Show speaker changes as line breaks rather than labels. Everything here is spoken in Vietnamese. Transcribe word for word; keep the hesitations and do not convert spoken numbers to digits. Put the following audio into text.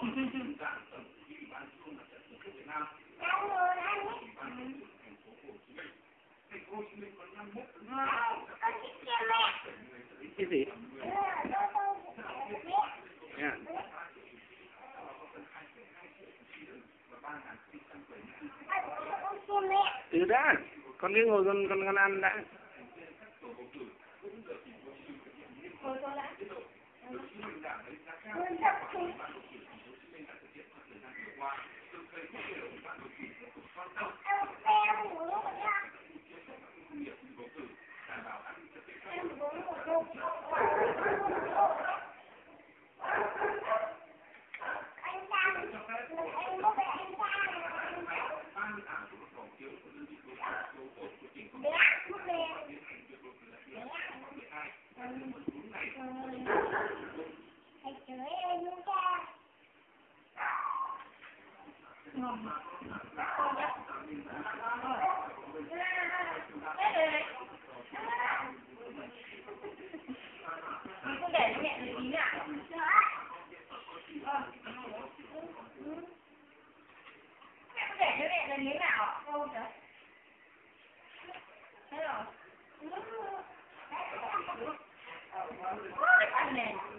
Cái gì? Yeah. Ừ đã, con cứ ngồi con con con ăn đã.
Không để mẹ lấy tí nào. Mẹ có để cho mẹ lấy miếng nào ạ? Không đấy. Thế rồi. Cái phần này.